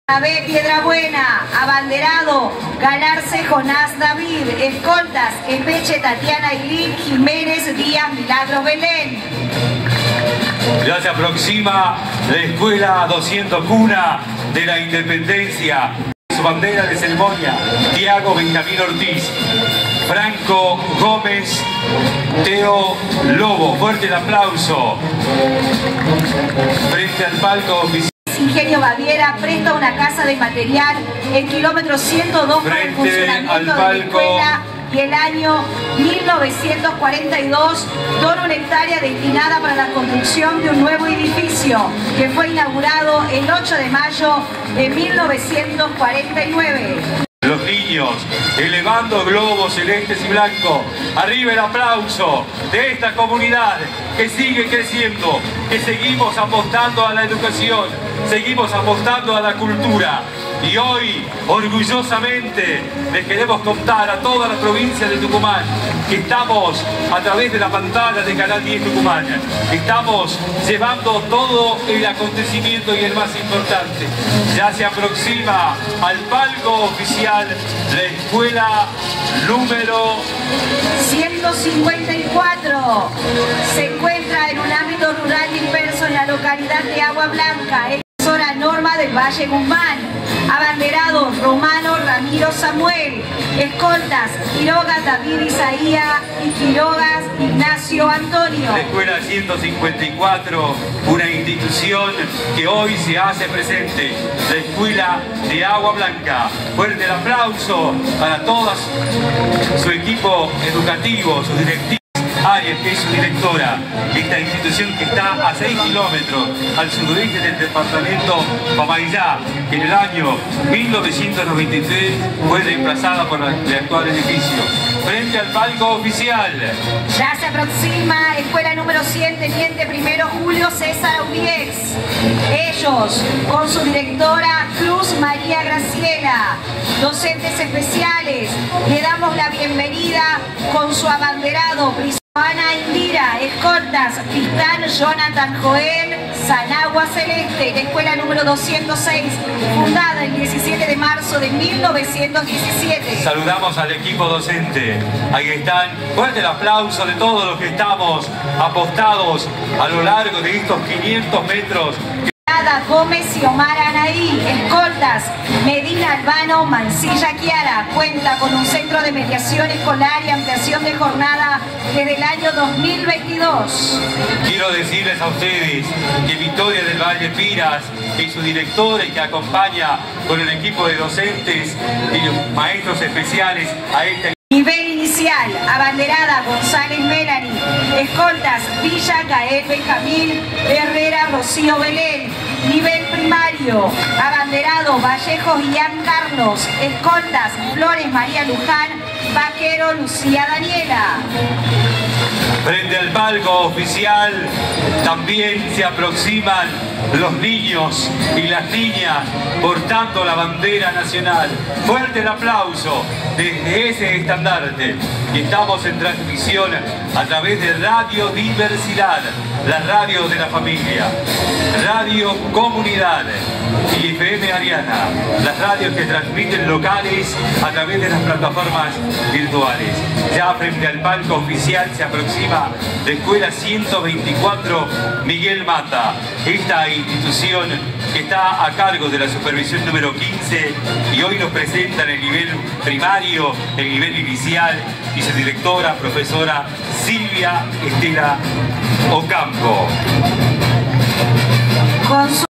Abel Piedrabuena, abanderado, Galarce Jonás David, escoltas, Epeche Tatiana Ailín, Jiménez Díaz Milagros Belén. Ya se aproxima la Escuela 200 Cuna de la Independencia. Su bandera de ceremonia, Tiago Benjamín Ortiz, Franco Gómez, Teo Lobo. Fuerte el aplauso. Frente al palco oficial. Ingenio Baviera presta una casa de material en kilómetro 102 para el funcionamiento de la escuela y el año 1942 dona una hectárea destinada para la construcción de un nuevo edificio que fue inaugurado el 8 de mayo de 1949. Los niños elevando globos celestes y blancos. Arriba el aplauso de esta comunidad que sigue creciendo, que seguimos apostando a la educación, seguimos apostando a la cultura. Y hoy, orgullosamente, les queremos contar a toda la provincia de Tucumán que estamos, a través de la pantalla de Canal 10 Tucumán, estamos llevando todo el acontecimiento y el más importante. Ya se aproxima al palco oficial la escuela número 154. Se encuentra en un ámbito rural disperso en la localidad de Agua Blanca. Profesora Norma del Valle Guzmán, abanderado Romano Ramiro Samuel, escoltas Quiroga David Isaía y Quirogas Ignacio Antonio. La Escuela 154, una institución que hoy se hace presente, la Escuela de Agua Blanca. Fuerte el aplauso para todo su equipo educativo, sus directivos. Arias, que es su directora, esta institución que está a 6 kilómetros al sudoeste del departamento Pamayá, que en el año 1993 fue reemplazada por el actual edificio. Frente al palco oficial. Ya se aproxima escuela número 100, teniente primero Julio César Audiex. Ellos, con su directora Cruz María Graciela, docentes especiales, le damos la bienvenida con su abanderado Ana Indira, escoltas, Pistán Jonathan Joel, Sanagua Celeste, la escuela número 206, fundada el 17 de marzo de 1917. Saludamos al equipo docente, ahí están, fuerte el aplauso de todos los que estamos apostados a lo largo de estos 500 metros. Gómez y Omar Anaí, escoltas, Medina Albano, Mansilla Chiara, cuenta con un centro de mediación escolar y ampliación de jornada desde el año 2022. Quiero decirles a ustedes que Victoria del Valle Piras, que es su directora y que acompaña con el equipo de docentes y maestros especiales a esta nivel inicial, abanderada González Melanie, escoltas Villa Gael Benjamín, Herrera Rocío Belén. Nivel primario, abanderado Vallejos Guillán Carlos, escoltas Flores María Luján, Vaquero Lucía Daniela. Frente al palco oficial también se aproximan los niños y las niñas portando la bandera nacional. Fuerte el aplauso desde ese estandarte. Y estamos en transmisión a través de Radio Diversidad, la radio de la familia, Radio Comunidad y FM Ariana, las radios que transmiten locales a través de las plataformas virtuales. Ya frente al palco oficial se aproxima la Escuela 124 Miguel Mata, esta institución que está a cargo de la supervisión número 15 y hoy nos presentan el nivel primario, el nivel inicial y su directora, profesora Silvia Estela Ocampo.